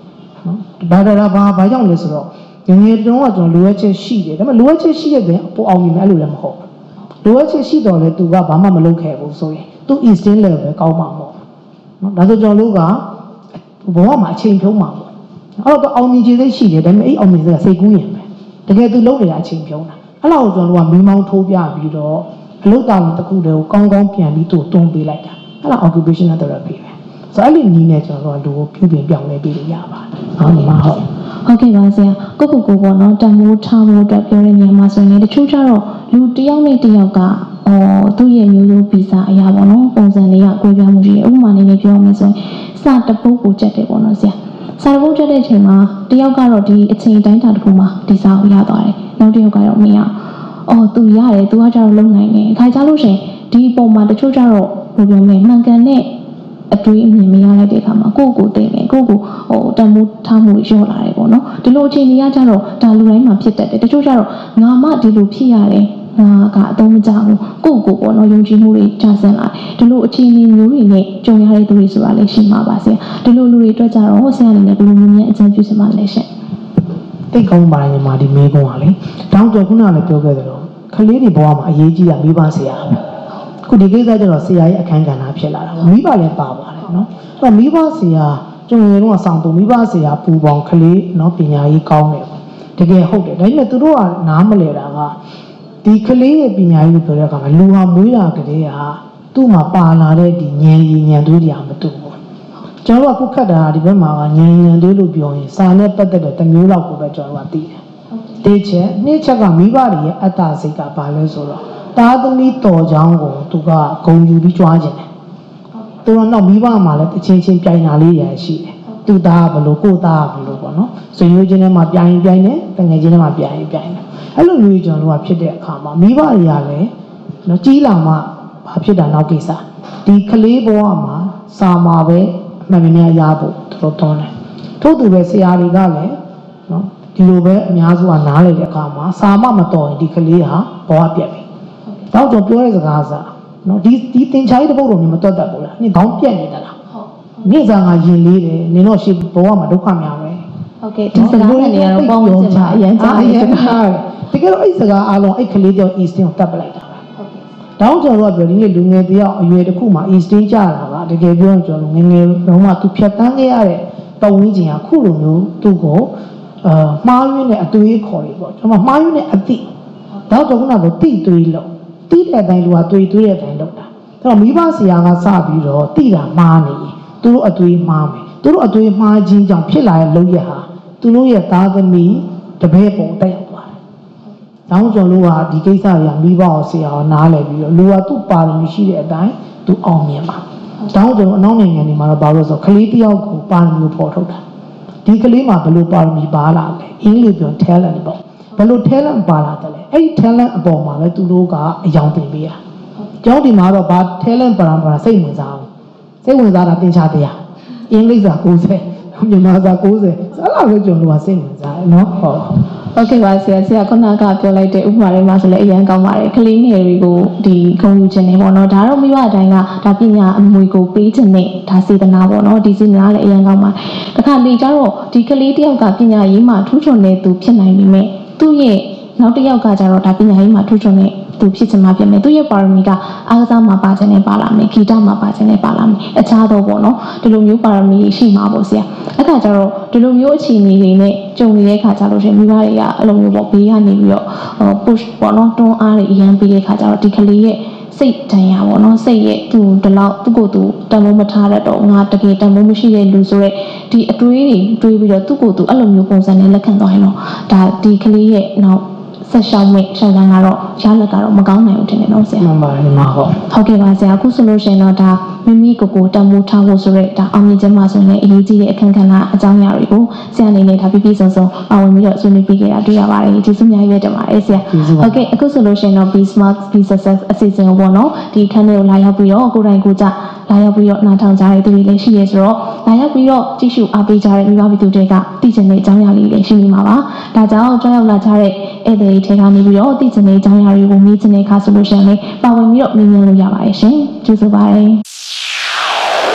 ဘာဒါဘာဘာကြောင့်လဲဆိုတော့ငငယ်တုန်းကကျွန်တော်လိုအပ်ချက်ရှိတယ်ဒါပေမဲ့လိုအပ်ချက်ရှိတဲ့ပိုအောင်မြင်မယ်အဲ့လိုလည်းမဟုတ်လိုအပ်ချက်ရှိတော့လေသူကဘာမှမလုပ်ခဲ့ဘူးဆိုရင်သူ instinct level ပဲကောင်းမှာမဟုတ်နော်ဒါဆိုကျွန်တော်တို့ကဘဝမှာအချိန်ဖြုံးမှာပေါ့အဲ့တော့အောင်မြင်ခြင်းစိတ်ရှိတယ်ဒါပေမဲ့အဲ့အောင်မြင်စိတ်ကစိတ်ကူးရင်ပဲတကယ်သူလုပ်နေတာအချိန်ဖြုံးတာအဲ့လောက်ကျွန်တော်တို့ကမီးမောင်းထိုးပြပြီးတော့အလုပ်တာဝန်တစ်ခုတည်းကိုကောင်းကောင်းပြန်ပြီးသူ့တွန်းပေးလိုက်တာအဲ့ဒါ occupational therapy ပဲဆိုတော့အဲ့ဒီနည်းနဲ့ကျွန်တော်တို့ကလူကိုပြုပြင်ပြောင်းလဲပေးလို့ရပါတယ်ဟုတ်ပါဟုတ်ဟုတ်ကဲ့ပါဆရာကိုကိုကိုပေါ့နော်တန်ဖိုးထားဖို့အတွက်ပြောတဲ့နေရာမှာဆိုရင်တချို့ကျတော့လူတယောက်နဲ့တယောက်ကအော်သူ့ရဲ့မျိုးရိုးဗီဇအရာပေါ့နော်ပုံစံလေးကကိုယ်ပြမှုရှိတယ်ဥပမာနေနေပြောမယ်ဆိုရင်စတပုတ်ကိုချက်တယ်ပေါ့နော်ဆရာစတပုတ်ချက်တဲ့အချိန်မှာတယောက်ကတော့ဒီအချိန်တိုင်းတာတစ်ခုမှာဒီစာကိုရသွားတယ်နောက်တယောက်ကတော့မရအော်သူရတယ်သူကကျတော့လုံနိုင်တယ်အခါကျလို့ရှိရင်ဒီပုံမှာတချို့ကျတော့ဘယ်ပြောမလဲမှန်ကန်တဲ့အတွေးအမြင်မရလိုက်တဲ့အခါမှာကိုယ့်ကိုယ်သိတယ်ကိုယ့်ကိုဟိုတန်ဖိုးထားမှုရော့လာတယ်ပေါ့နော်ဒီလိုအချိန်ကြီးကကျတော့ဒါလူတိုင်းမှာဖြစ်တတ်တယ်တချို့ကျတော့ငါမှဒီလိုဖြစ်ရတယ်ငါကအသုံးမကျဘူးကိုယ့်ကိုယ်ပေါ့နော်ယုံကြည်မှုတွေကျဆင်းလာဒီလိုအချိန်ကြီးမျိုးတွေနဲ့ကြုံရတဲ့သူတွေဆိုတာလည်းရှိမှာပါဆရာဒီလိုလူတွေအတွက်ကျတော့ဟိုဆရာအနေနဲ့ဘယ်လိုမျိုးများအကြံပြုစမှာလဲရှင့်တိတ်ကောင်းပါတယ်ညီမဒီမေးခွန်းကလေတောင်းကြောခုနကလည်းပြောခဲ့သလိုကလေးတွေဘဝမှာအရေးကြီးတာမိဘဆရာခုဒီကိစ္စကျတော့ဆရာရဲ့အခန်းကဏ္ဍဖြစ်လာတာမိဘလည်းပါပါတယ်နော်အဲ့တော့မိဘဆရာကျွန်တော်တို့ကစောင့်တူမိဘဆရာပူပေါင်းကလေးနော်ပညာရေးကောင်းတယ်ပေါ့တကယ်ဟုတ်တယ်ဒါပေမဲ့သူတို့ကနားမလဲတာကဒီကလေးရဲ့ပညာရေးပြောတဲ့အခါမှာလူဟာမွေးလာကလေးဟာသူ့မှာပါလာတဲ့ဒီဉာဏ်ရည်ဉာဏ်တွေးတွေမတူဘူးကျွန်တော်ကခုခတ်တာဒီဘက်မှာကဉာဏ်ဉာဏ်တွေးလို့ပြောရင်စာနဲ့ပတ်သက်တဲ့တစ်မျိုးလောက်ကိုပဲကျွန်တော်ကသိတယ်တေးချက်နှစ်ချက်ကမိဘတွေရဲ့အတ္တစိတ်ကဘာလဲဆိုတော့သားသမီးတော်ချောင်းကိုသူကဂုံယူပြီးကြွားခြင်းတယ်သူကတော့မိဘမှာလည်းတစ်ချင်းချင်းပြိုင်တာလေးရရှိတယ်သူသားကဘလို့ကိုသားကဘလို့ပေါ့နော်ဆွေမျိုးချင်းထဲမှာပြိုင်ပြိုင်တယ်တငယ်ချင်းထဲမှာပြိုင်ပြိုင်တယ်အဲ့လိုမျိုးကျွန်တော်တို့ကဖြစ်တဲ့အခါမှာမိဘတွေကလည်းနော်ကြီးလာမှဘာဖြစ်တာနောက်ကိစ္စဒီကလေးဘဝမှာစာမှာပဲအမှန်များရဖို့တော်တော်တယ်ထို့သူပဲဆရာတွေကလည်းနော်ဒီလိုပဲအများစုကနားလည်တဲ့အခါမှာစာမမတော်ရင်ဒီကလေးဟာဘဝပြတ်ပြီတော့ကျွန်တော်ပြောတဲ့စကားစားနော်ဒီဒီသင်္ချာရေးတစ်ပုဒ်တော့မြင်မတွတ်တတ်ဘူးလားနင်ခေါင်းပြက်နေတာလားဟုတ်နေ့စားကရင်လေးတယ်နင်တော့ရှေ့ဘဝမှာဒုက္ခများပဲဟုတ်ကဲ့ဒီစကားနဲ့နေရာတော့ပေါင်းဝင်ပါအရင်ကြားနေတယ်တကယ်တော့အဲ့စကားအားလုံးအဲ့ကလေးကြောင့် Esteem ကိုတတ်ပလိုက်တာပဲဟုတ်ကဲ့တောင်းကျွန်တော်တို့ကပြောဒီနေ့လူငယ်တယောက်အရွယ်တစ်ခုမှာ Esteem ကြတာကတကယ်ပြောရင်ကျွန်တော်ငယ်ငယ်တော့မှသူဖြတ်တန်းခဲ့ရတဲ့ပတ်ဝန်းကျင်ကခုလိုမျိုးသူ့ကိုအာမှားယွင်းတဲ့အတွေးခေါ်တွေပေါ့ကျွန်တော်မှားယွင်းတဲ့အသည့်တော့ကျွန်တော်ကတိတွေးလို့တိတဲ့အတိုင်းလူကတွေးတွေးတဲ့အတိုင်းလုပ်တာအဲ့တော့မိဘဆရာကစပြီးတော့တိတာမှားနေသူတို့အတွေးမှားမယ်သူတို့အတွေးမှားခြင်းကြောင့်ဖြစ်လာတဲ့လုပ်ရဟာသူတို့ရဲ့သားသမီးတပည့်ပုံတက်ရောက်သွားတယ်။တောင်းကျွန်တော်တို့ကဒီကိစ္စတွေကမိဘအောင်ဆရာအောင်နားလည်ပြီးတော့လူကသူ့ပါရမီရှိတဲ့အတိုင်းသူအောင်မြင်ပါ။တောင်းကျွန်တော်အနောက်နိုင်ငံတွေမှာတော့ဘာလို့ဆိုခလေးတယောက်ကိုပါရမီကိုပေါ်ထုတ်တာ။ဒီကလေးမှာဘယ်လိုပါရမီပါလာလဲ။အင်္ဂလိပ်ပြော talent ပေါ့။ဘယ်လို talent ပါလာတယ်လဲ။အဲ့ဒီ talent အပေါ်မှာပဲသူတို့ကအယောင်တင်ပေးရ။ကျောင်းဒီမှာတော့ဘာ talent ပါရမီစိတ်ဝင်စားအောင်။စိတ်ဝင်စားတာသင်္ချာတရား။အင်္ဂလိပ်စာကိုယ်ဆက်မြန်မာစာကိုယ်ဆက်အဲ့လိုပဲကျွန်တော်တို့ကစိတ်ဝင်စားတယ်နော်ဟုတ်ဟုတ်ကဲ့ပါဆရာဆရာခုနကပြောလိုက်တဲ့ဥပမာတွေမှာဆိုလည်းအရင်ကောင်းပါတယ်ကလေးငယ်တွေကိုဒီဂုဏ်ယူခြင်းတွေပေါ့နော်ဒါတော့မိဘအတိုင်းကဒါပညာအမွေကိုပေးခြင်းနဲ့ဒါစေတနာပေါ့နော်ဒီစေတနာလည်းအရင်ကောင်းပါတခါလေကျတော့ဒီကလေးတယောက်ကပညာရေးမှာထူးချွန်တဲ့သူဖြစ်နိုင်ပြီမဲ့သူ့ရဲ့နောက်တစ်ယောက်ကကျတော့ဒါပညာရေးမှာထူးချွန်တဲ့သူဖြစ်ချင်မှဖြစ်မယ်သူရဲ့ပါရမီကအားကစားမှာပါခြင်းနဲ့ပါလာမယ်ဂီတမှာပါခြင်းနဲ့ပါလာမယ်အခြားတော့ပေါ့နော်ဒီလိုမျိုးပါရမီရှိမှာပေါ့ဆရာအဲ့ခါကျတော့ဒီလိုမျိုးအခြေအနေတွေနဲ့ကြုံနေတဲ့ခါကျလို့ရှိရင်မိဘတွေကအဲ့လိုမျိုးပေါ့ဘေးကနေပြီးတော့ push ပေါ့နော်တွန်းအားတွေအရင်ပေးတဲ့ခါကျတော့ဒီကလေးရဲ့စိတ်တန်ရာပေါ့နော်စိတ်ရဲ့သူဒီလောက်သူ့ကိုယ်သူတန်ဖိုးမထားတတ်တော့ငါတကယ်တန်ဖိုးမရှိတဲ့လူဆိုတော့ဒီအတွေးတွေတွေးပြီးတော့သူ့ကိုယ်သူအဲ့လိုမျိုးပုံစံနဲ့လက်ခံသွားရင်တော့ဒါဒီကလေးရဲ့နောက်ဆက်ရှောင်းမဲ့ရှောင်းလန်းကတော့ရလက်ကတော့မကောင်းနိုင်ဘူးထင်တယ်နော်ဆရာမှန်ပါတယ်မဟုတ်ဟုတ်ကဲ့ပါဆရာအခုဆိုလို့ရှိရင်တော့ဒါမိမိကိုယ်ကိုတန်ဖိုးထားဖို့ဆိုရဲဒါအောင်မြင်ခြင်းမှာဆိုရင်အရေးကြီးတဲ့အခန်းကဏ္ဍအကြောင်းအရာတွေကိုဆရာအနေနဲ့ဒါပြည့်ပြည့်စုံစုံပါဝင်ပြီးတော့ဆွေးနွေးပြခဲ့တာတွေ့ရပါတယ်ကျေးဇူးများရွေးတင်ပါတယ်ဆရာဟုတ်ကဲ့အခုဆိုလို့ရှိရင်တော့ Be Smart Be Success အစီအစဉ်ကိုပေါ့နော်ဒီခန်းလေးကိုလာရောက်ပြီးတော့ကိုယ်တိုင်ကိုယ်ကြလာရောက်ပြီးတော့နားထောင်ကြတဲ့သူတွေလည်းရှိရဲဆိုတော့လာရောက်ပြီးတော့ကြည့်ရှုအားပေးကြတဲ့မိဘပြည်သူတွေကသိကျင်တဲ့အကြောင်းအရာလေးတွေရှိနေမှာပါဒါကြောင့်ကြောက်ရောက်လာကြတဲ့ဧည့်သည်တွေကနေပြီးတော့သိကျင်တဲ့အကြောင်းအရာတွေကိုမေးချင်တဲ့အခါဆိုလို့ရှိရင်လည်းပါဝင်ပြီးတော့မြင်မြင်လို့ရပါတယ်ရှင်ကျေးဇူးပါတယ်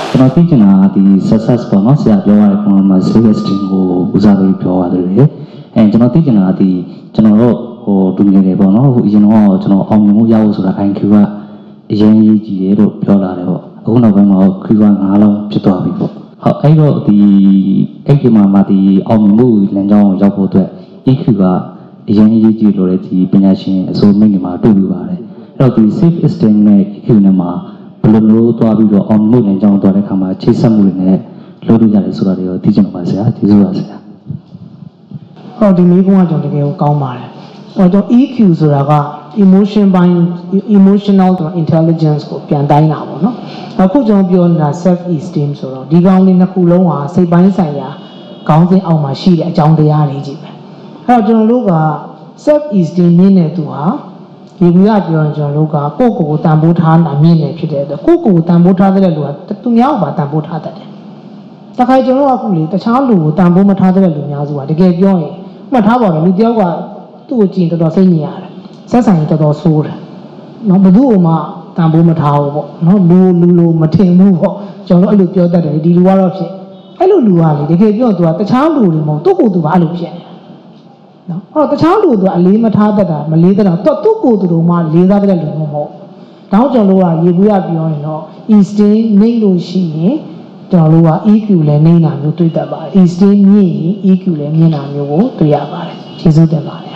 ကျွန်တော်သိချင်တာဒီ success ပေါ့နော်ဆရာပြောရတဲ့ပုံမှာ self esteem ကိုဦးစားပေးပြောရတယ်လေအဲကျွန်တော်သိချင်တာဒီကျွန်တော်တို့ဟိုတူငယ်တွေပေါ့နော်ဟိုအရင်တော့ကျွန်တော်အောင်မြင်မှုရဖို့ဆိုတာ I Q ကအရင်ကြီးကြီးတယ်လို့ပြောလာတယ်ပေါ့အခုနောက်ပိုင်းမှာ Q ကငါးလုံးဖြစ်သွားပြီပေါ့ဟုတ်အဲ့တော့ဒီအဲ့ဒီမှာမှဒီအောင်မြင်မှုလမ်းကြောင်းကိုရောက်ဖို့အတွက် E Q ကအရင်ကြီးကြီးလို့လည်းဒီပညာရှင်အစိုးမိတ်တွေမှာတွေ့ပြီးပါတယ်အဲ့တော့ဒီ self esteem နဲ့ E Q နဲ့မှာဘယ်လိုမျိုးသွားပြီးတော့အောင်မြင်မှုလမ်းကြောင်းသွားတဲ့အခါမှာချိတ်ဆက်မှုတွေနဲ့လုပ်လို့ရတယ်ဆိုတာတွေကိုသိချင်ပါဆရာကျေးဇူးပါဆရာဟောဒီမိကုန်းကကျွန်တော်တကယ်ကိုကောင်းပါတယ်ဟောကျွန်တော် E Q ဆိုတာက emotion ပိုင်း emotional intelligence ကိုပြန်တိုင်းတာပေါ့နော်အခုကျွန်တော်ပြောနေတာ self esteem ဆိုတော့ဒီကောင်လေးနှစ်ခုလုံးဟာစိတ်ပိုင်းဆိုင်ရာခေါင်းစဉ်အောက်မှာရှိတဲ့အကြောင်းတရားတွေကြီးပဲအဲ့တော့ကျွန်တော်တို့က self esteem မြင့်တဲ့သူဟာဒီကူကပြောရင်ကျွန်တော်တို့ကကိုယ့်ကိုယ်ကိုတန်ဖိုးထားတာမြင့်နေဖြစ်တဲ့အတွက်ကိုယ့်ကိုယ်ကိုတန်ဖိုးထားတဲ့လူကသူများကိုပါတန်ဖိုးထားတတ်တယ်တခါကျွန်တော်ကအခုလေတခြားလူကိုတန်ဖိုးမထားတဲ့လူများစုကတကယ်ပြောရင်မှတ်ထားပါတော့လူတယောက်ကသူ့ကိုကြည့်တော်တော်စိတ်ညစ်ရတယ်ဆက်ဆံရေးတော်တော်ဆိုးတယ်နော်ဘယ်သူ့မှတန်ဖိုးမထားဘူးပေါ့နော်လူလူလိုမထင်ဘူးပေါ့ကျွန်တော်တို့အဲ့လိုပြောတတ်တယ်ဒီလူကတော့ဖြစ်အဲ့လိုလူကလေတကယ်ပြောသူကတခြားလူတွေမဟုတ်သူ့ကိုယ်သူကအဲ့လိုဖြစ်နေနော်အဲ့တော့တခြားလူတွေကအလေးမထားတတ်တာမလေးတတ်တာတော့သူ့ကိုယ်သူတို့မှလေးစားတဲ့လူမျိုးမဟုတ်တောင်းကျွန်တော်တို့ကရေဘူးရပြောရင်တော့ instinct နေလို့ရှိရင်ကျွန်တော်တို့က E Q လည်းနေတာမျိုးတွေ့တတ်ပါတယ် instinct မြင့်ရင် E Q လည်းမြင့်တာမျိုးကိုတွေ့ရပါတယ်ကျေးဇူးတင်ပါတယ်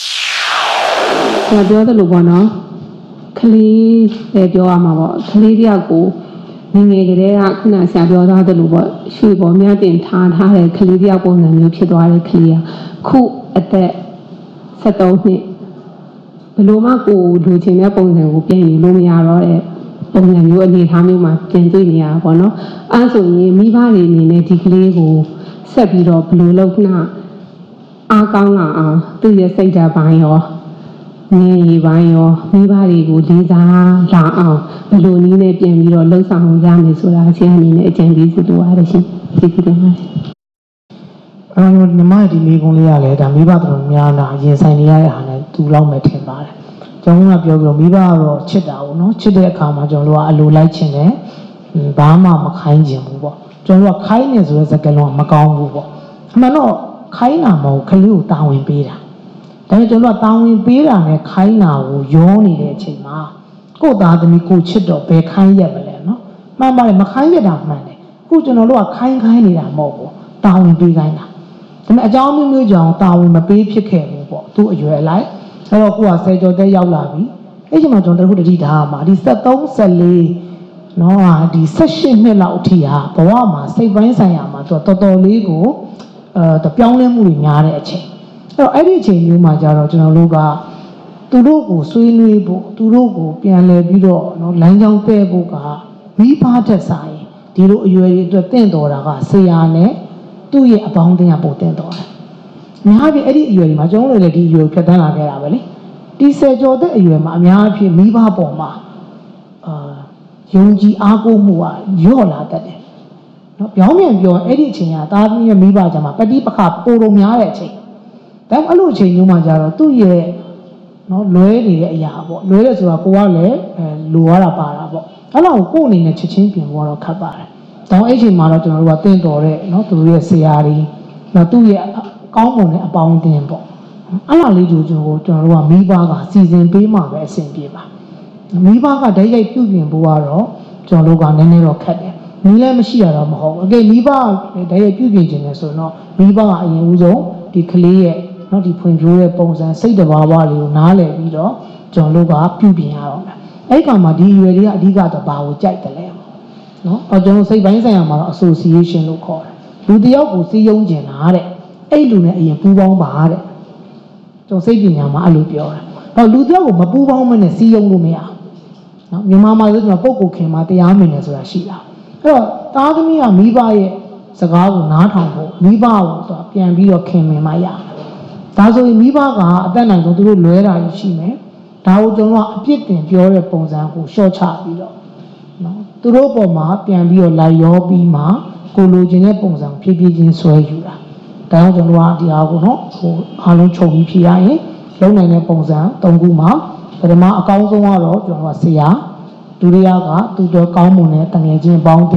ကျွန်တော်ပြောသလိုပေါ့နော်ကလေးပဲပြောရမှာပေါ့ကလေးတယောက်ကိုငငယ်ကလေးကခုနဆရာပြောသားသလိုပေါ့ရွှေပေါ်မြတ်တင်ထားထားတဲ့ကလေးတယောက်ပုံစံမျိုးဖြစ်သွားတဲ့ကလေးကခုအသက်ဆက်သုံးနှစ်ဘယ်လိုမှကိုလူချင်းတဲ့ပုံစံကိုပြင်လို့မရတော့တဲ့ပုံစံမျိုးအနေထားမျိုးမှာပြင်တွေ့နေရတာပေါ့နော်အဲဆိုရင်မိဘတွေအနေနဲ့ဒီကလေးကိုဆက်ပြီးတော့ဘယ်လိုလုပ်နှအားကောင်းလာအောင်သူ့ရဲ့စိတ်ဓာတ်ပိုင်းရောငယ်ရီပိုင်းရောမိဘတွေကိုလေးစားလာအောင်ဘယ်လိုနည်းနဲ့ပြန်ပြီးတော့လှုပ်ဆောင်ရမယ်ဆိုတာအချင်းအနေနဲ့အကြံပေးစီလိုရတယ်ရှင်ကျေးဇူးတင်ပါတယ်အဲတော့ညီမဒီမိကုန်းလေးရလဲဒါမိဘတော်များလာရင်ဆိုင်နေရတဲ့ဟာနဲ့သူ့လောက်မဲ့ထင်ပါတယ်ကျွန်တော်ကပြောပြီးတော့မိဘကတော့ချစ်တာပေါ့နော်ချစ်တဲ့အခါမှာကျွန်တော်တို့ကအလိုလိုက်ချင်တယ်ဘာမှမခိုင်းချင်ဘူးပေါ့ကျွန်တော်တို့ကခိုင်းနေဆိုတဲ့စကားလုံးကမကောင်းဘူးပေါ့အမှန်တော့ခိုင်းတာမဟုတ်ခလေးကိုတာဝန်ပေးတာဒါပေမဲ့ကျွန်တော်ကတာဝန်ပေးတာနဲ့ခိုင်းတာကိုရောနေတဲ့အချိန်မှာကိုယ့်သားသမီးကိုချစ်တော့ဘယ်ခိုင်းရမလဲနော်မှန်ပါတယ်မခိုင်းရတာမှန်တယ်အခုကျွန်တော်တို့ကခိုင်းခိုင်းနေတာမဟုတ်ဘူးတာဝန်ပေးခိုင်းတာဒါပေမဲ့အကြောင်းမျိုးမျိုးကြောင့်တာဝန်မပေးဖြစ်ခဲ့ဘူးပေါ့သူ့အရွယ်လိုက်အဲ့တော့ကိုကဆယ်ကျော်တက်ရောက်လာပြီအဲ့ဒီမှာကျွန်တော်တို့တတိထားမှာဒီဆက်သုံးဆက်လေးနော်ဟာဒီဆက်ရှစ်နှစ်လောက်အထိဟာဘဝမှာစိတ်ပိုင်းဆိုင်ရာမှာသူတော်တော်လေးကိုအဲပြောင်းလဲမှုတွေများတဲ့အချိန်အဲ့တော့အဲ့ဒီအချိန်မျိုးမှာကျတော့ကျွန်တော်တို့ကသူတို့ကိုဆွေးနွေးဖို့သူတို့ကိုပြန်လဲပြီးတော့နော်လမ်းကြောင်းတဲ့ဖို့ကမိဘတက်ဆိုင်ဒီလိုအရွယ်တွေအတွက်တင့်တော်တာကဆရာနဲ့သူ့ရဲ့အပေါင်းအသင်းကပိုတင့်တော်တယ်အများကြီးအဲ့ဒီအရွယ်တွေမှာကျွန်တော်တို့လည်းဒီအရွယ်ဖြတ်တန်းလာခဲ့တာပဲလေဒီဆယ်ကျော်တဲ့အရွယ်မှာအများအပြားမိဘပေါ်မှာအာယုံကြည်အားကိုးမှုကညော့လာတတ်တယ်နော်ပြောင်းပြန်ပြောအဲ့ဒီအချိန်ကသားသမီးရဲ့မိဘကြမှာပဋိပက္ခပိုလို့များတဲ့အချိန်ဒါအဲ့လိုအချိန်မျိုးမှာကြတော့သူ့ရဲ့နော်လွဲနေတဲ့အရာပေါ့လွဲတယ်ဆိုတာကိုကလည်းအဲလိုရတာပါတာပေါ့အဲ့လောက်ကိုအနေနဲ့ချက်ချင်းပြင်ဖို့တော့ခက်ပါတယ်ဒါအဲ့အချိန်မှာတော့ကျွန်တော်တို့ကတင့်တော်တဲ့နော်သူတို့ရဲ့ဆရာတွေနော်သူ့ရဲ့ကောင်းမွန်တဲ့အပေါင်းအသင်းပေါ့အဲ့လားလေးတို့ကျွန်တော်ကျွန်တော်တို့ကမိဘကစီစဉ်ပေးမှပဲအဆင်ပြေပါမိဘကဓာတ်ရိုက်ပြုပြင်ဖို့ကတော့ကျွန်တော်တို့ကနည်းနည်းတော့ခက်တယ်နည်းလည်းမရှိရတော့မဟုတ်ဘူးအကယ်မိဘဓာတ်ရိုက်ပြုပြင်ခြင်းလဲဆိုတော့မိဘကအရင်ဦးဆုံးဒီကလေးရဲ့နော်ဒီဖွံ့ဖြိုးတဲ့ပုံစံစိတ်တဘာဝလေးကိုနားလည်ပြီးတော့ကျွန်တော်တို့ကပြုပြင်ရတော့မယ်အဲ့ကောင်မှာဒီရွယ်တွေကအဓိကတော့ဘာကိုကြိုက်တယ်လဲနော်အော်ကျွန်တော်စိတ်ပိုင်းဆိုင်ရာမှာတော့ association လို့ခေါ်တယ်လူတယောက်ကိုစီးယုံကျင်တာတဲ့အဲ့လူနဲ့အရင်ပူးပေါင်းပါတဲ့ကျွန်တော်စိတ်ပညာမှာအဲ့လိုပြောတယ်တော့လူတယောက်ကိုမပူးပေါင်းမနဲ့စီးယုံလို့မရနော်မြန်မာမှာဆိုကျွန်တော်ပုဂ္ဂိုလ်ခင်မှာတရားမင်တယ်ဆိုတာရှိတာအဲ့တော့သားသမီးကမိဘရဲ့စကားကိုနားထောင်ဖို့မိဘကိုသူပြန်ပြီးတော့ခင်မင်မှရဒါဆိုရင်မိဘကအသက်နိုင်ဆုံးသူတို့လွဲတာရှိမယ်ဒါကိုကျွန်တော်ကအပြစ်တင်ပြောတဲ့ပုံစံကိုရှော့ချပြီးတော့နော်သူတို့ပေါ်မှာပြန်ပြီးတော့လိုက်ရောပြီးမှကိုလိုချင်တဲ့ပုံစံဖြည်းဖြည်းချင်းဆွဲယူတာဒါကြောင့်ကျွန်တော်ကဒီအားကိုနော်ဟိုအားလုံးချုပ်ပြီးဖြေရရင်လုံနိုင်တဲ့ပုံစံ၃ခုမှာပထမအကောင်းဆုံးကတော့ကျွန်တော်ကဆရာဒုတိယကသူတို့ကောင်းမွန်တဲ့တငယ်ချင်းပေါင်းတင်တ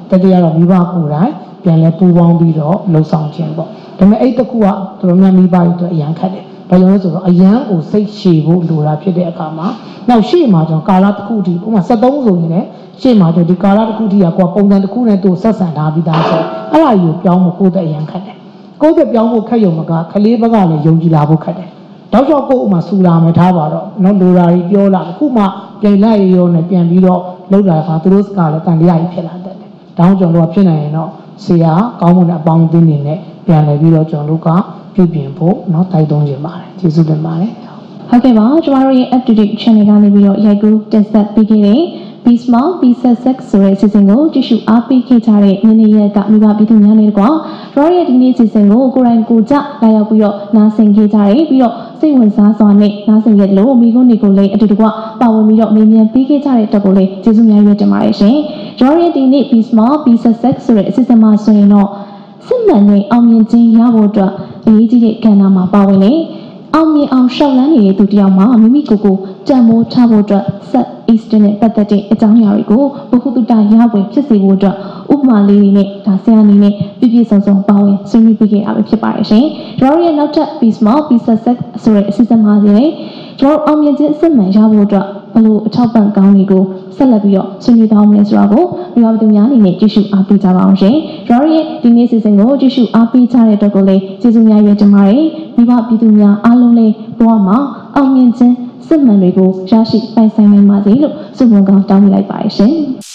တတိယတော့မိဘကိုယ်တိုင်ပြန်လဲပူပေါင်းပြီးတော့လှုပ်ဆောင်ခြင်းပေါ့ဒါပေမဲ့အဲ့တခုကတော်တော်များမိဘတွေအတွက်အရန်ခက်တယ်ဘာလို့လဲဆိုတော့အရန်ကိုစိတ်ရှည်ဖို့လိုတာဖြစ်တဲ့အခါမှာနောက်ရှေ့မှာကျွန်တော်ကာလတစ်ခုတည်းဥပမာsevenဆိုရင်လည်းရှေ့မှာကျွန်တော်ဒီကာလတစ်ခုတည်းကကိုယ်ပုံစံတစ်ခုနဲ့သူဆက်ဆံထားပြီးသားဆိုအဲ့ဒါကြီးကိုပြောင်းဖို့ကိုယ်တဲ့အရန်ခက်တယ်ကိုယ်ကပြောင်းဖို့ခက်ရုံမကခလေးဘက်ကလည်းယုံကြည်လာဖို့ခက်တယ်တောက်လျှောက်ကိုယ်ဥမာဆူလာမယ်ထားပါတော့နော်လိုရာကြီးပြောလာအခုမှပြန်လိုက်ရောနဲ့ပြန်ပြီးတော့လောက်လာတာသူတို့ကလည်းတန်တရားကြီးဖြစ်လာတယ်ဒါကြောင့်ကျွန်တော်တို့ကဖြစ်နိုင်ရင်တော့ဆရာကောင်းမွန်တဲ့အပေါင်းအသင်းတွေနဲ့ပြန်လည်ပြီးတော့ကျွန်တော်တို့ကပြုပြင်ဖို့เนาะတိုက်တွန်းခြင်းပါတယ်ကျေးဇူးတင်ပါတယ်ဟုတ်ကဲ့ပါကျမတို့ရဲ့ up to date channel ကနေပြီးတော့ရိုက်ကူးတင်ဆက်ပေးခဲ့တဲ့ Be Small Be Success ဆိုတဲ့ season ကိုကြည့်ရှုအားပေးခဲ့ကြတဲ့နေ့နေ့ရက်ကမိဘပြည်သူများနဲ့တကွာကျမတို့ရဲ့ဒီနေ့ season ကိုကိုယ်တိုင်ကိုကြလာရောက်ပြီးတော့နားဆင်ခဲ့ကြတယ်ပြီးတော့စိတ်ဝင်စားစွာနဲ့နားဆင်ခဲ့လို့မိကုန်းတွေကိုလည်းအတူတကွပါဝင်ပြီးတော့မေးမြန်းပေးခဲ့ကြတဲ့အတွက်ကိုလည်းကျေးဇူးများရွေးတင်ပါတယ်ရှင်ကျမတို့ရဲ့ဒီနေ့ Be Small Be Success ဆိုတဲ့ season မှာဆိုရင်တော့စစ်မှန်တဲ့အောင်မြင်ခြင်းရဖို့အတွက်အရေးကြီးတဲ့ကဏ္ဍမှာပါဝင်လေအောင်မြင်အောင်ရှောက်လန်းနေတဲ့သူတယောက်မှာမိမိကိုယ်ကိုတန်ဖိုးထားဖို့အတွက် set Esteem နဲ့ပတ်သက်တဲ့အကြောင်းအရာတွေကိုဘုဟုတုတရဝင်ဖြစ်စေဖို့အတွက်ဥပမာလေးတွေနဲ့ဒါဆရာအနေနဲ့ပြည့်ပြည့်စုံစုံပါဝင်ဆွေးနွေးပေးခဲ့တာပဲဖြစ်ပါတယ်ရှင်။ကျွန်တော်ရဲ့နောက်ထပ် Be Small Be Success ဆိုတဲ့အစီအစဉ်မှာစီလေကျွန်တော်အောင်မြင်ခြင်းအစစ်မှန်ရဖို့အတွက်ဘလို့အထောက်ပံ့ကောင်းတွေကိုဆက်လက်ပြီးတော့ဆွေးနွေးသွားမယ်ဆိုတော့ကိုမိဘသူများအနေနဲ့ကြည့်ရှုအားပေးကြပါအောင်ရှင်။ကျွန်တော်ရဲ့ဒီနေ့စီစဉ်ကိုကြည့်ရှုအားပေးကြတဲ့အတွက်ကိုလည်းကျေးဇူးများရွေးတင်ပါတယ်။မိဘပြည်သူများအားလုံးလေးဘဝမှာအောင်မြင်ခြင်းစစ်မှန်တွေကိုရရှိပိုင်ဆိုင်နိုင်ပါစေလို့ဆုမွန်ကောင်းတောင်းလိုက်ပါရှင်။